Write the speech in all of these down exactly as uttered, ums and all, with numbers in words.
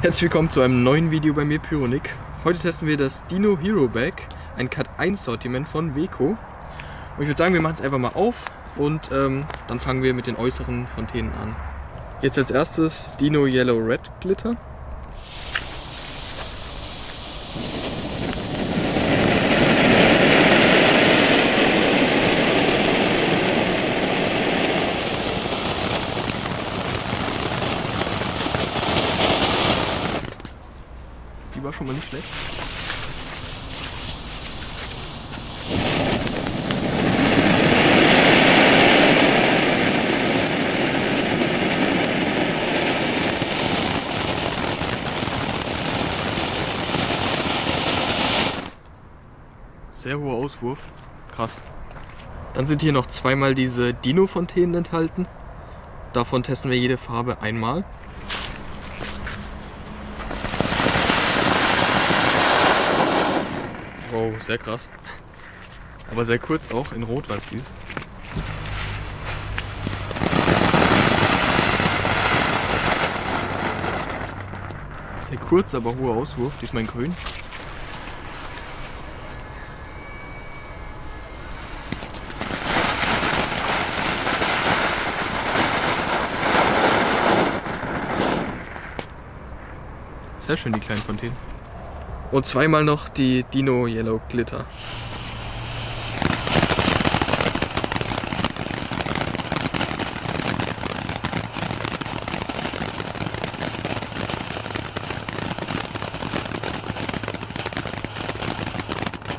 Herzlich willkommen zu einem neuen Video bei mir, Pyronik. Heute testen wir das Dino Hero Bag, ein Cut eins Sortiment von Weco. Und ich würde sagen, wir machen es einfach mal auf und ähm, dann fangen wir mit den äußeren Fontänen an. Jetzt als erstes Dino Yellow Red Glitter. Die war schon mal nicht schlecht. Sehr hoher Auswurf. Krass. Dann sind hier noch zweimal diese Dino-Fontänen enthalten. Davon testen wir jede Farbe einmal. Wow, sehr krass. Aber sehr kurz auch, in Rot war es dies. Sehr kurz, aber hoher Auswurf, diesmal in Grün. Sehr schön, die kleinen Fontänen. Und zweimal noch die Dino Yellow Glitter.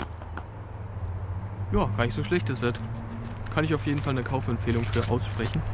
Ja, gar nicht so schlecht das Set. Kann ich auf jeden Fall eine Kaufempfehlung für aussprechen.